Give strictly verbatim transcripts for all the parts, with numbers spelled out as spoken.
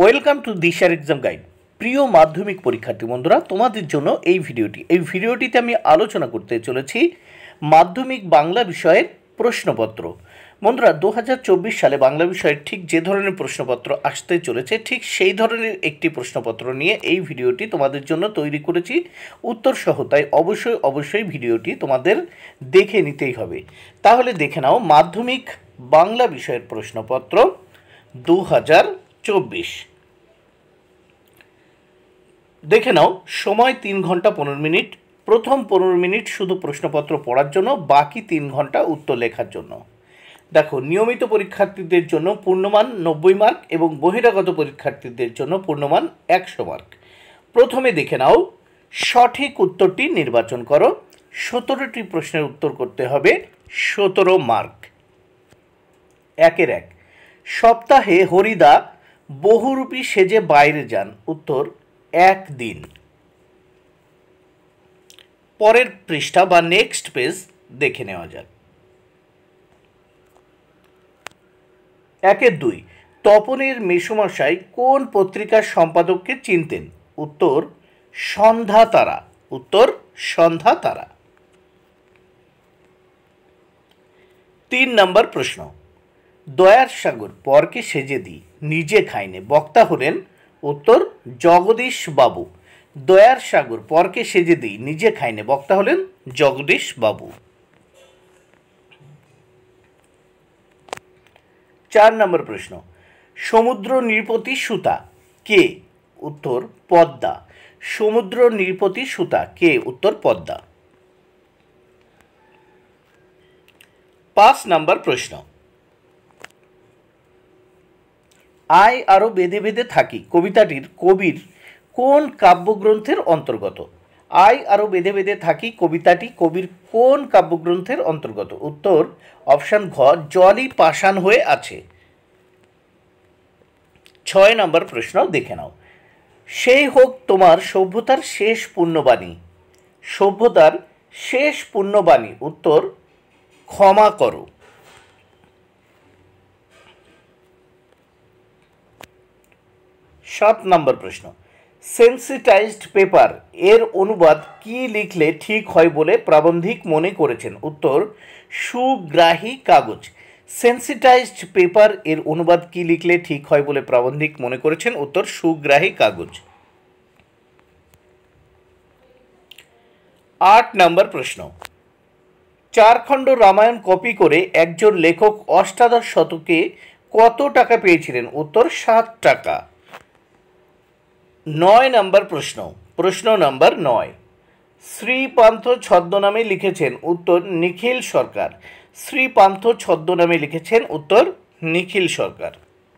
Welcome to দিশার exam guide. প্রিয় মাধ্যমিক পরীক্ষার্থী বন্ধুরা, তোমাদের জন্য এই ভিডিওটি এই ভিডিওটিতে আমি আলোচনা করতে চলেছি মাধ্যমিক বাংলা বিষয়ের প্রশ্নপত্র। বন্ধুরা, দু হাজার চব্বিশ সালে বাংলা বিষয়ের ঠিক যে ধরনের প্রশ্নপত্র আসতে চলেছে ঠিক সেই ধরনের একটি প্রশ্নপত্র নিয়ে এই ভিডিওটি তোমাদের জন্য তৈরি করেছি উত্তর সহ। তাই অবশ্যই অবশ্যই ভিডিওটি তোমাদের দেখে নিতেই হবে। তাহলে দেখে নাও মাধ্যমিক বাংলা বিষয়ের প্রশ্নপত্র দু হাজার চব্বিশ। দেখে নাও, সময় তিন ঘন্টা পনেরো মিনিট। প্রথম পনেরো মিনিট শুধু প্রশ্নপত্র পড়ার জন্য, বাকি তিন ঘন্টা উত্তর লেখার জন্য। দেখো, নিয়মিত পরীক্ষার্থীদের জন্য পূর্ণমান নব্বই মার্ক এবং বহিরাগত পরীক্ষার্থীদের জন্য পূর্ণমান একশো মার্ক। প্রথমে দেখে নাও, সঠিক উত্তরটি নির্বাচন করো। সতেরোটি প্রশ্নের উত্তর করতে হবে, সতেরো মার্ক। একের এক, সপ্তাহে হরিদা বহুরূপী সেজে বাইরে যান। উত্তর, একদিন। পরের পৃষ্ঠা বা নেক্সট পেজ দেখে নেওয়া যাক। একের দুই, তপনের মেসোমশাই কোন পত্রিকার সম্পাদককে চিনতেন? উত্তর, সন্ধ্যা তারা। উত্তর, সন্ধ্যা তারা। তিন নম্বর প্রশ্ন, দয়ার সাগর পরকে সেজে দিই নিজে খাইনে, বক্তা হলেন? উত্তর, জগদীশ বাবু। দয়ার সাগর পরকে সেজে দিই নিজে খাইনে, বক্তা হলেন জগদীশ বাবু। চার নম্বর প্রশ্ন, সমুদ্র নৃপতি সুতা কে? উত্তর, পদ্মা। সমুদ্র নৃপতি সুতা কে? উত্তর, পদ্মা। পাঁচ নম্বর প্রশ্ন, আয় আরো বেঁধে বেঁধে থাকি কবিতাটির কবির কোন কাব্যগ্রন্থের অন্তর্গত? আয় আরো বেঁধে বেঁধে থাকি কবিতাটি কবির কোন কাব্যগ্রন্থের অন্তর্গত? উত্তর, অপশান ঘ, জলই পাষাণ হয়ে আছে। ছয় নম্বর প্রশ্ন দেখে নাও, সেই হোক তোমার সভ্যতার শেষ পুণ্যবাণী। সভ্যতার শেষ পুণ্যবাণী। উত্তর, ক্ষমা করো। সাত নম্বর প্রশ্ন, সেন্সিটাইজড পেপার এর অনুবাদ কি লিখলে ঠিক হয় বলে প্রাবন্ধিক মনে করেছেন? উত্তর, সুগ্রাহী কাগজ। সেন্সিটাইজড পেপার এর অনুবাদ কি লিখলে ঠিক হয় বলে প্রাবন্ধিক মনে করেছেন? উত্তর, সুগ্রাহী কাগজ। আট নম্বর প্রশ্ন, চার খণ্ড রামায়ণ কপি করে একজন লেখক অষ্টাদশ শতকে কত টাকা পেয়েছিলেন? উত্তর, সাত টাকা। নয় নম্বর প্রশ্ন, প্রশ্ন নাম্বার নয়, শ্রীপান্থ ছদ্মনামে লিখেছেন? উত্তর, নিখিল সরকার। শ্রীপান্থ ছদ্মনামে লিখেছেন? উত্তর, নিখিল সরকার।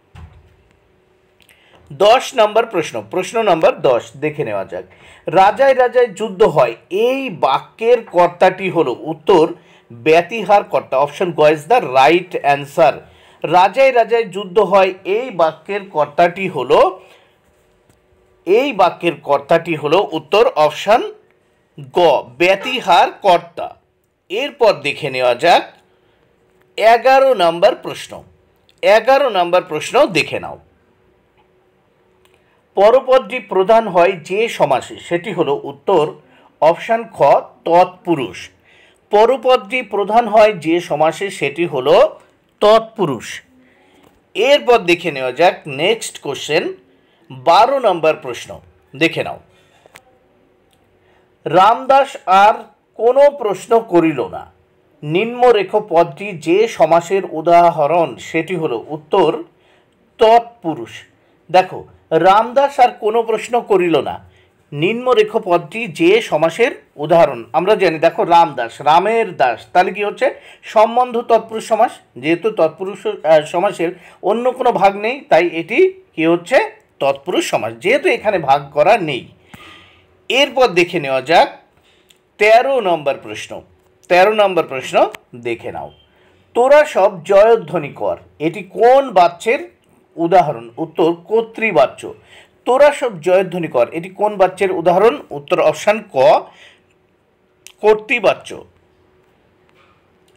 দশ নম্বর প্রশ্ন, প্রশ্ন নাম্বার দশ দেখে নেওয়া যাক। রাজায় রাজায় যুদ্ধ হয় এই বাক্যের কর্তাটি হলো? উত্তর, ব্যতিহার কর্তা। অপশন গ ইজ দ্য রাইট অ্যান্সার। রাজায় রাজায় যুদ্ধ হয় এই বাক্যের কর্তাটি হলো এই বাক্যের কর্তাটি হলো উত্তর, অপশান গ, ব্যতিহার কর্তা। এরপর দেখে নেওয়া যাক এগারো নম্বর প্রশ্ন। এগারো নম্বর প্রশ্ন দেখে নাও, পরপদটি প্রধান হয় যে সমাসে সেটি হলো? উত্তর, অপশান খ, তৎপুরুষ। পরপদটি প্রধান হয় যে সমাসে সেটি হলো তৎপুরুষ। এরপর দেখে নেওয়া যাক নেক্সট কোশ্চেন, বারো নম্বর প্রশ্ন দেখে নাও, রামদাস আর কোনো প্রশ্ন করিল না নিম্নরেখ পদটি যে সমাসের উদাহরণ সেটি হলো? উত্তর, তৎপুরুষ। দেখো, রামদাস আর কোনো প্রশ্ন করিল না নিম্নরেখ পদটি যে সমাসের উদাহরণ আমরা জানি। দেখো, রামদাস, রামের দাস, তাহলে কি হচ্ছে? সম্বন্ধ তৎপুরুষ সমাস। যেহেতু তৎপুরুষ সমাসের অন্য কোনো ভাগ নেই তাই এটি কি হচ্ছে? তৎপুরুষ সমাস, যেহেতু এখানে ভাগ করা নেই। এরপর দেখে নেওয়া যাক তেরো নম্বর প্রশ্ন। তেরো নম্বর প্রশ্ন দেখে নাও, তোরা সব জয়ধ্বনি কর এটি কোন বাচ্যের উদাহরণ? উত্তর, কর্তৃবাচ্য। তোরা সব জয়ধ্বনি কর এটি কোন বাচ্যের উদাহরণ? উত্তর, অপশান ক, কর্তৃবাচ্য।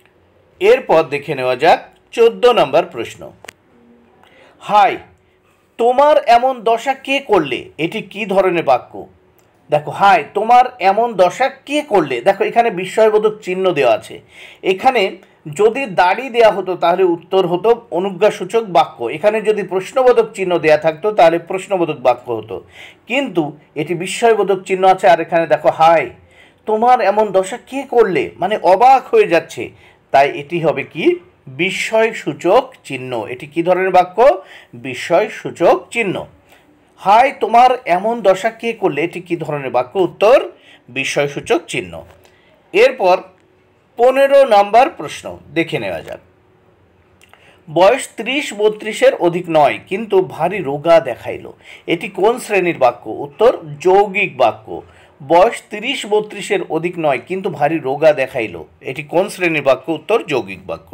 এরপর দেখে নেওয়া যাক চোদ্দ নম্বর প্রশ্ন, হাই তোমার এমন দশা কে করলে, এটি কি ধরনের বাক্য? দেখো হাই তোমার এমন দশা কে করলে, দেখো এখানে বিস্ময়বোধক চিহ্ন দেওয়া আছে। এখানে যদি দাড়ি দেওয়া হতো তাহলে উত্তর হতো অনুজ্ঞাসূচক বাক্য, এখানে যদি প্রশ্নবোধক চিহ্ন দেওয়া থাকতো তাহলে প্রশ্নবোধক বাক্য হতো, কিন্তু এটি বিস্ময়বোধক চিহ্ন আছে। আর এখানে দেখো হাই তোমার এমন দশা কে করলে, মানে অবাক হয়ে যাচ্ছে, তাই এটি হবে কি বিস্ময়সূচক চিহ্ন। এটি কি ধরনের বাক্য? বিস্ময়সূচক চিহ্ন। হাই তোমার এমন দশা কে করলে, এটি কি ধরনের বাক্য? উত্তর বিস্ময়সূচক চিহ্ন। এরপর পনেরো নাম্বার প্রশ্ন দেখে নেওয়া যাক। বয়স ত্রিশ বত্রিশের অধিক নয় কিন্তু ভারী রোগা দেখাইল, এটি কোন শ্রেণীর বাক্য? উত্তর যৌগিক বাক্য। বয়স তিরিশ বত্রিশের অধিক নয় কিন্তু ভারী রোগা দেখাইল, এটি কোন শ্রেণীর বাক্য? উত্তর যৌগিক বাক্য।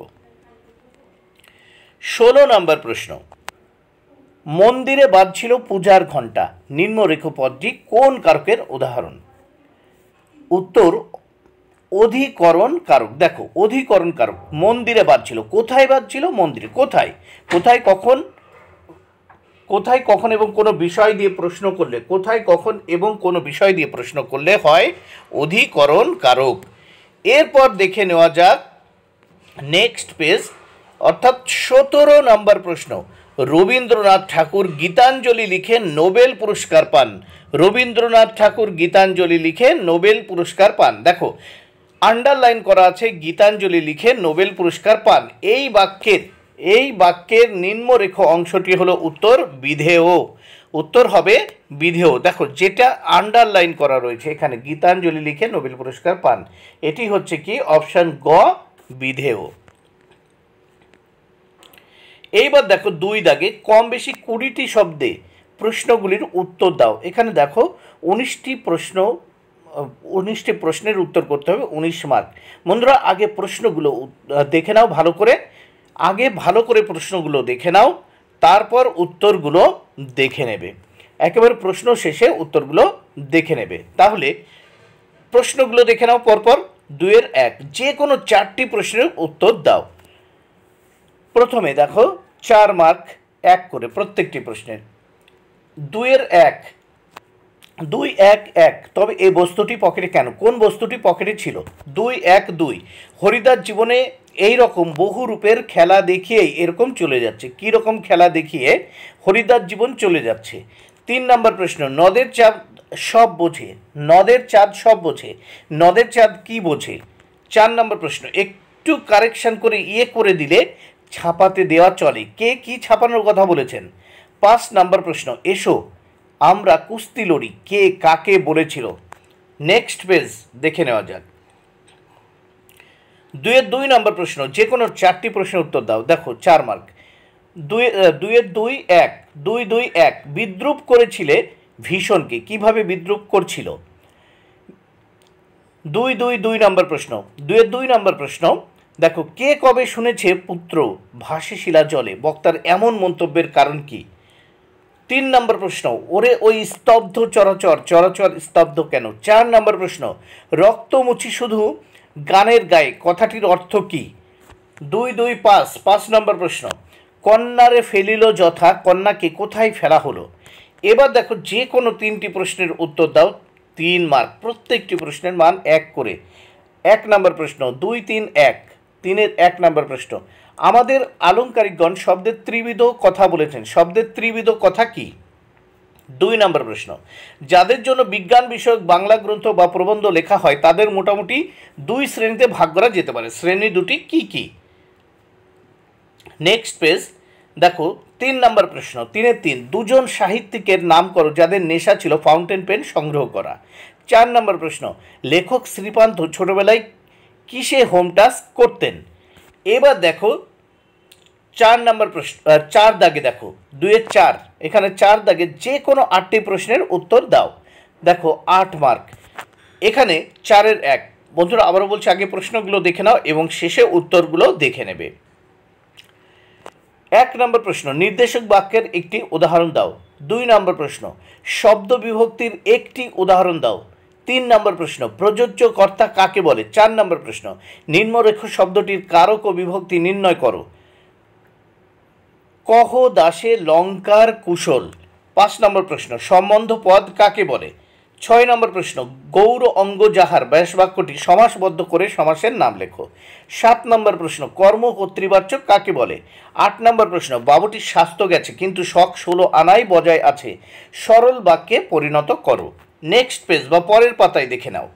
ষোলো নাম্বার প্রশ্ন, মন্দিরে বাজছিল পূজার ঘণ্টা, নিম্নরেখ পদটি কোন কারকের উদাহরণ? উত্তর অধিকরণ কারক। দেখো অধিকরণ কারক, মন্দিরে বাজছিল, কোথায় বাজছিল? মন্দিরে। কোথায় কোথায় কখন কোথায় কখন এবং কোনো বিষয় দিয়ে প্রশ্ন করলে, কোথায় কখন এবং কোনো বিষয় দিয়ে প্রশ্ন করলে হয় অধিকরণ কারক। এরপর দেখে নেওয়া যাক নেক্সট পেজ, অর্থাৎ সতেরো নম্বর প্রশ্ন, রবীন্দ্রনাথ ঠাকুর গীতাঞ্জলি লিখে নোবেল পুরস্কার পান। রবীন্দ্রনাথ ঠাকুর গীতাঞ্জলি লিখে নোবেল পুরস্কার পান। দেখো আন্ডারলাইন করা আছে গীতাঞ্জলি লিখে নোবেল পুরস্কার পান। এই বাক্যের এই বাক্যের নিম্নরেখ অংশটি হলো উত্তর বিধেয়। উত্তর হবে বিধেয়। দেখো যেটা আন্ডারলাইন করা রয়েছে এখানে, গীতাঞ্জলি লিখে নোবেল পুরস্কার পান, এটি হচ্ছে কি অপশন গ বিধেয়। এইবার দেখো দুই দাগে কম বেশি কুড়িটি শব্দে প্রশ্নগুলির উত্তর দাও। এখানে দেখো উনিশটি প্রশ্ন উনিশটি প্রশ্নের উত্তর করতে হবে, উনিশ মার্ক। বন্ধুরা আগে প্রশ্নগুলো দেখে নাও ভালো করে, আগে ভালো করে প্রশ্নগুলো দেখে নাও, তারপর উত্তরগুলো দেখে নেবে। একেবারে প্রশ্ন শেষে উত্তরগুলো দেখে নেবে। তাহলে প্রশ্নগুলো দেখে নাও পরপর। দুইয়ের এক, যে কোনো চারটি প্রশ্নের উত্তর দাও। প্রথমে দেখো চার মার্ক এক করে প্রত্যেকটি প্রশ্নের। দুইয়ের এক, দুই এক এক, তবে এই বস্তুটি পকেটে কেন? কোন বস্তুটি পকেটে ছিল? দুই এক দুই, হরিদার জীবনে এই রকম বহু রূপের খেলা দেখিয়েই এরকম চলে যাচ্ছে। কী রকম খেলা দেখিয়ে হরিদার জীবন চলে যাচ্ছে? তিন নম্বর প্রশ্ন, নদের চাঁদ সব বোঝে। নদের চাঁদ সব বোঝে, নদের চাঁদ কি বোঝে? চার নম্বর প্রশ্ন, একটু কারেকশন করে ইয়ে করে দিলে ছাপাতে দেওয়া চলে, কে কি ছাপানোর কথা বলেছেন? পাঁচ নম্বর প্রশ্ন, এসো আমরা কুস্তি লড়ি, কে কাকে বলেছিল? নেক্সট পেজ দেখে নেওয়া যাক। দুইয়ের দুই নম্বর প্রশ্ন, যে কোনো চারটি প্রশ্নের উত্তর দাও। দেখো চার মার্ক। দুই দুইয়ের দুই এক, দুই দুই এক, বিদ্রুপ করেছিলে ভীষণকে, কিভাবে বিদ্রুপ করছিল? দুই দুই দুই নম্বর প্রশ্ন। দুইয়ের দুই নম্বর প্রশ্ন, দেখো কে কবে শুনেছে পুত্র ভাসে শিলা জলে, বক্তার এমন মন্তব্যের কারণ কি? তিন নম্বর প্রশ্ন, ওরে ওই স্তব্ধ চরাচর, চরাচর স্তব্ধ কেন? চার নম্বর প্রশ্ন, রক্তমুচি শুধু গানের গায়ে, কথাটির অর্থ কি? দুই দুই পাঁচ, পাঁচ নম্বর প্রশ্ন, কন্যারে ফেলিল যথা, কন্যাকে কোথায় ফেলা হলো? এবার দেখো যে কোনো তিনটি প্রশ্নের উত্তর দাও, তিন মার্ক, প্রত্যেকটি প্রশ্নের মান এক করে। এক নম্বর প্রশ্ন, দুই তিন এক, তিনের এক নম্বর প্রশ্ন, আমাদের আলংকারিকগণ শব্দের ত্রিবিধ কথা বলেছেন, শব্দের ত্রিবিধ কথা কি? দুই নম্বর প্রশ্ন, যাদের জন্য বিজ্ঞান বিষয়ক বাংলা গ্রন্থ বা প্রবন্ধ লেখা হয় তাদের মোটামুটি দুই শ্রেণীতে ভাগ করা যেতে পারে, শ্রেণী দুটি কি কি? নেক্সট পেজ দেখো তিন নম্বর প্রশ্ন, তিনের তিন, দুজন সাহিত্যিকের নাম করো যাদের নেশা ছিল ফাউন্টেন পেন সংগ্রহ করা। চার নম্বর প্রশ্ন, লেখক শ্রীপান্ত ছোটবেলায় কিসে হোম টাস্ক করতেন? এবার দেখো চার নম্বর প্রশ্ন, চার দাগে দেখো দুইয়ের চার, এখানে চার দাগে যে কোনো আটটি প্রশ্নের উত্তর দাও। দেখো আট মার্ক। এখানে চারের এক, বন্ধুরা আবারও বলছি আগে প্রশ্নগুলো দেখে নাও এবং শেষে উত্তরগুলো দেখে নেবে। এক নম্বর প্রশ্ন, নির্দেশক বাক্যের একটি উদাহরণ দাও। দুই নম্বর প্রশ্ন, শব্দ বিভক্তির একটি উদাহরণ দাও। তিন নম্বর প্রশ্ন, প্রযোজ্য কর্তা কাকে বলে? চার নম্বর প্রশ্ন, নিম্নরেখ শব্দটির কারক ও বিভক্তি নির্ণয় করো। কহ দাসে লঙ্কার কুশল। পাঁচ নম্বর প্রশ্ন, সম্বন্ধ পদ কাকে বলে? ছয় নম্বর প্রশ্ন, গৌর অঙ্গ যাহার ব্যাস বাক্যটি সমাসবদ্ধ করে সমাসের নাম লেখো। সাত নম্বর প্রশ্ন, কর্ম কর্তৃবাচক কাকে বলে? আট নম্বর প্রশ্ন, বাবুটির স্বাস্থ্য গেছে কিন্তু শখ ষোলো আনাই বজায় আছে, সরল বাক্যে পরিণত করো। নেক্সট পেজ বা পরের পাতায় দেখে নাও।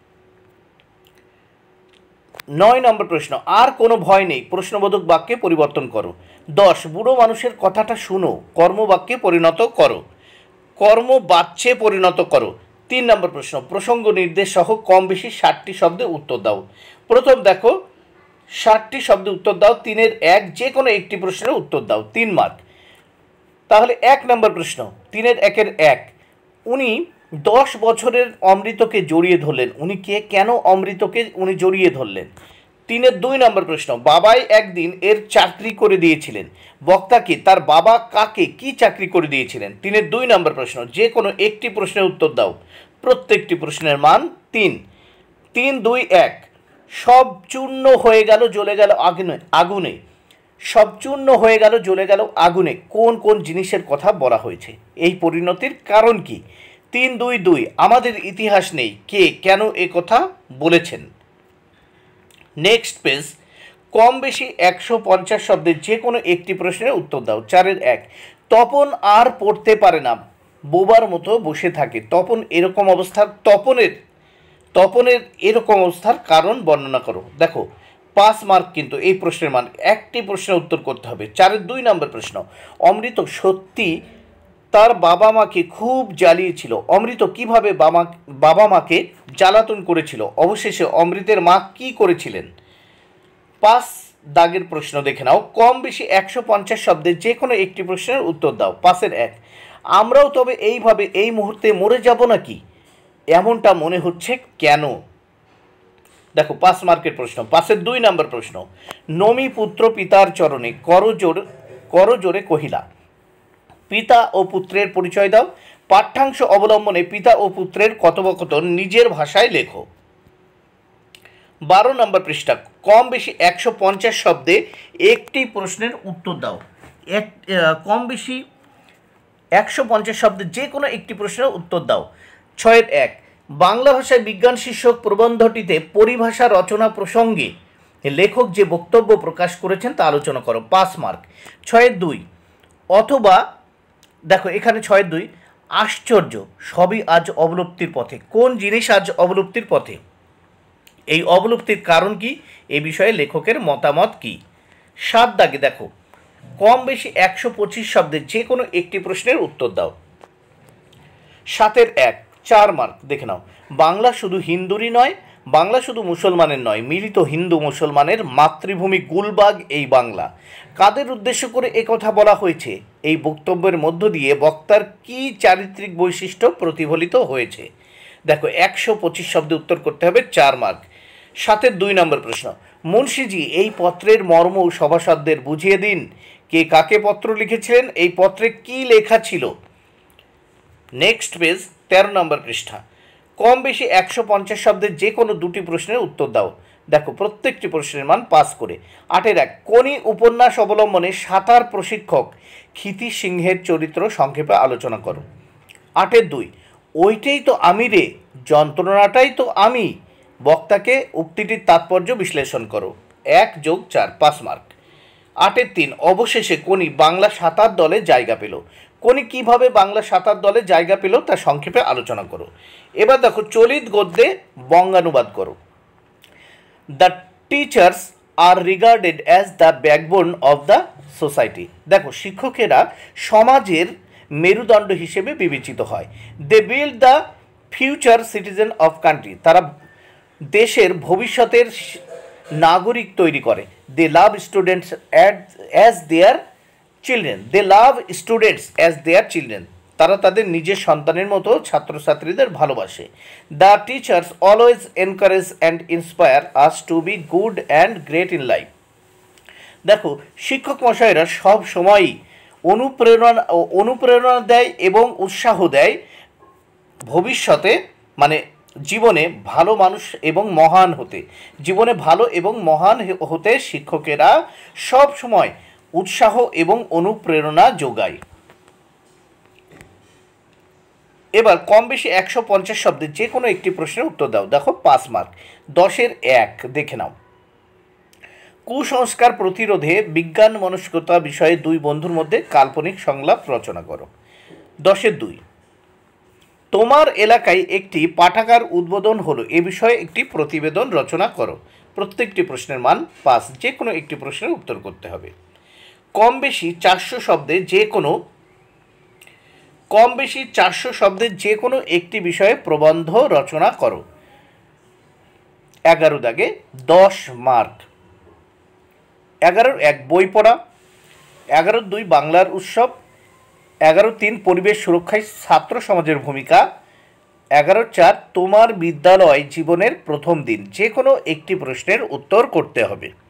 নয় নম্বর প্রশ্ন, আর কোনো ভয় নেই প্রশ্নবোধক বাক্যে পরিবর্তন করো। দশ, বুড়ো মানুষের কথাটা শুনো কর্মবাক্যে পরিণত করো, কর্মবাচ্যে পরিণত করো। তিন নম্বর প্রশ্ন, প্রসঙ্গ নির্দেশ সহ কম বেশি ষাটটি শব্দে উত্তর দাও। প্রথম দেখো, ষাটটি শব্দে উত্তর দাও, তিনের এক যে কোনো একটি প্রশ্নের উত্তর দাও, তিন মার্ক। তাহলে এক নম্বর প্রশ্ন, তিনের একের এক, উনি দশ বছরের অমৃতকে জড়িয়ে ধরলেন, উনি কে, কেন অমৃতকে উনি জড়িয়ে ধরলেন? তিনের দুই নম্বর প্রশ্ন, বাবাই একদিন এর চাকরি করে দিয়েছিলেন, বক্তাকে তার বাবা কাকে কি চাকরি করে দিয়েছিলেন? তিনের দুই নম্বর প্রশ্ন, যে কোনো একটি প্রশ্নের উত্তর দাও, প্রত্যেকটি প্রশ্নের মান তিন। তিন দুই এক, সব চূর্ণ হয়ে গেল জ্বলে গেল আগুনে, আগুনে সব চূর্ণ হয়ে গেল জ্বলে গেল আগুনে কোন কোন জিনিসের কথা বলা হয়েছে? এই পরিণতির কারণ কি? তিন দুই দুই, আমাদের ইতিহাস নেই, কে কেন এ কথা বলেছেন? নেক্সট পেজ, কম বেশি একশো পঞ্চাশ শব্দের যে কোনো একটি প্রশ্নের উত্তর দাও। চারের এক, তপন আর পড়তে পারে না, বোবার মতো বসে থাকে, তপন এরকম অবস্থার তপনের তপনের এরকম অবস্থার কারণ বর্ণনা করো। দেখো পাঁচ মার্ক কিন্তু এই প্রশ্নের মান, একটি প্রশ্নের উত্তর করতে হবে। চারের দুই নম্বর প্রশ্ন, অমৃত সত্যি তার বাবা মাকে খুব জ্বালিয়েছিল, অমৃত কিভাবে বাবা বাবা মাকে জ্বালাতন করেছিল, অবশেষে অমৃতের মা কি করেছিলেন? পাঁচ দাগের প্রশ্ন দেখে নাও, কম বেশি একশো পঞ্চাশ শব্দের যে কোনো একটি প্রশ্নের উত্তর দাও। পাঁচের এক, আমরাও তবে এইভাবে এই মুহূর্তে মরে যাব নাকি, এমনটা মনে হচ্ছে কেন? দেখো পাঁচ মার্কের প্রশ্ন। পাঁচের দুই নম্বর প্রশ্ন, নমি পুত্র পিতার চরণে করজোর করজোরে কহিলা, পিতা ও পুত্রের পরিচয় দাও। পাঠ্যাংশ অবলম্বনে পিতা ও পুত্রের কথোপকথন নিজের ভাষায় লেখো। বারো নম্বর পৃষ্ঠা, কম বেশি একশো পঞ্চাশ শব্দে একটি প্রশ্নের উত্তর দাও। এক কম বেশি একশো পঞ্চাশ শব্দে যে কোনো একটি প্রশ্নের উত্তর দাও। ছয়ের এক, বাংলা ভাষায় বিজ্ঞান শীর্ষক প্রবন্ধটিতে পরিভাষা রচনা প্রসঙ্গে লেখক যে বক্তব্য প্রকাশ করেছেন তা আলোচনা করো। পাঁচ মার্ক। ছয়ের দুই, অথবা দেখো এখানে ছয়ের দুই, আশ্চর্য সবই আজ অবলুপ্তির পথে, কোন জিনিস আজ অবলুপ্তির পথে, এই অবলুপ্তির কারণ কি, এ বিষয়ে লেখকের মতামত কি? সাত দাগে দেখো, কম বেশি একশো পঁচিশ শব্দের যে কোনো একটি প্রশ্নের উত্তর দাও। সাতের এক, চার মার্ক। দেখে নাও, বাংলা শুধু হিন্দুরই নয়, বাংলা শুধু মুসলমানের নয়, মিলিত হিন্দু মুসলমানের মাতৃভূমি গুলবাগ এই বাংলা। কাদের উদ্দেশ্য করে একথা বলা হয়েছে? এই বক্তব্যের মধ্য দিয়ে বক্তার কি চারিত্রিক বৈশিষ্ট্য প্রতিফলিত হয়েছে? দেখো একশো পঁচিশ শব্দে উত্তর করতে হবে, চার মার্ক। সাতের দুই নম্বর প্রশ্ন, মুন্সিজি এই পত্রের মর্ম সভাসদদের বুঝিয়ে দিন, কে কাকে পত্র লিখেছিলেন, এই পত্রে কি লেখা ছিল? নেক্সট পেজ, তেরো নম্বর পৃষ্ঠা, কম বেশি একশো পঞ্চাশ শব্দের যে কোনো দুটি প্রশ্নের উত্তর দাও। দেখো প্রত্যেকটি প্রশ্নের মান পাস করে। আটের এক, কোনি উপন্যাস অবলম্বনে সাঁতার প্রশিক্ষক ক্ষিতি সিংহের চরিত্র সংক্ষেপে আলোচনা করো। আটের দুই, ওইটাই তো আমি রে, যন্ত্রণাটাই তো আমি, বক্তাকে উক্তিটির তাৎপর্য বিশ্লেষণ করো। এক যোগ চার, পাঁচ মার্ক। আটের তিন, অবশেষে কোনি বাংলা সাঁতার দলে জায়গা পেল, কোনি কিভাবে বাংলা সাঁতার দলে জায়গা পেল তা সংক্ষেপে আলোচনা করো। এবার দেখো চলিত গদ্যে বঙ্গানুবাদ করো। The teachers are regarded as the backbone of the society. দেখো শিক্ষকেরা সমাজের মেরুদণ্ড হিসেবে বিবেচিত হয়। They build the future citizen of country, তারা দেশের ভবিষ্যতের নাগরিক তৈরি করে। They love students as their children, they love students as their children, তারা তাদের নিজের সন্তানের মতো ছাত্রছাত্রীদের ভালোবাসে। The teachers always encourage and inspire us to be good and great in life. দেখো শিক্ষক মশাইরা সব সময়ই অনুপ্রেরণা অনুপ্রেরণা দেয় এবং উৎসাহ দেয় ভবিষ্যতে, মানে জীবনে ভালো মানুষ এবং মহান হতে, জীবনে ভালো এবং মহান হতে শিক্ষকেরা সব সময় উৎসাহ এবং অনুপ্রেরণা যোগায়। এবার কম বেশি একশো পঞ্চাশ শব্দের যে কোনো একটি প্রশ্নের উত্তর দাও। দেখো পাঁচ মার্ক। দশের এক দেখে নাও। কুসংস্কার প্রতিরোধে বিজ্ঞান মনস্কতা বিষয়ে দুই বন্ধুর মধ্যে কাল্পনিক সংলাপ রচনা করো। দশের দুই, তোমার এলাকায় একটি পাঠাগার উদ্বোধন হলো, এ বিষয়ে একটি প্রতিবেদন রচনা করো। প্রত্যেকটি প্রশ্নের মান পাঁচ, যে কোনো একটি প্রশ্নের উত্তর করতে হবে। কম বেশি চারশো শব্দে যে কোনো কম বেশি চারশো শব্দের যে কোনো একটি বিষয়ে প্রবন্ধ রচনা করো। এগারো দাগে দশ মার্ক। এগারোর এক বই পড়া, এগারোর দুই বাংলার উৎসব, এগারো তিন পরিবেশ সুরক্ষায় ছাত্র সমাজের ভূমিকা, এগারো চার তোমার বিদ্যালয় জীবনের প্রথম দিন। যে কোনো একটি প্রশ্নের উত্তর করতে হবে।